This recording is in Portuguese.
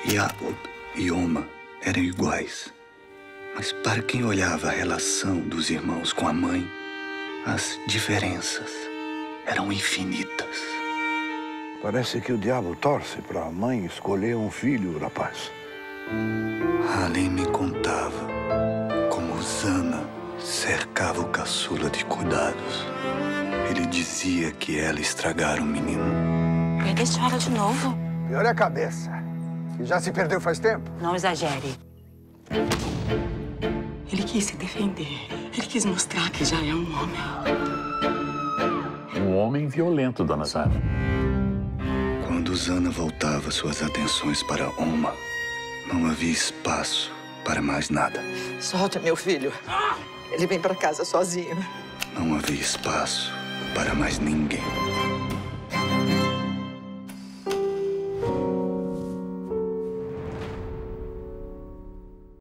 Jacob e Oma eram iguais. Mas para quem olhava a relação dos irmãos com a mãe, as diferenças eram infinitas. Parece que o diabo torce para a mãe escolher um filho, rapaz. Além me contava como Zana cercava o caçula de cuidados. Ele dizia que ela estragara o menino. Ele deixou ela de novo. Pior é a cabeça, que já se perdeu faz tempo. Não exagere. Ele quis se defender. Ele quis mostrar que já é um homem. Um homem violento, dona Zana. Quando Zana voltava suas atenções para Oma, não havia espaço para mais nada. Solte meu filho. Ele vem para casa sozinho. Não havia espaço para mais ninguém.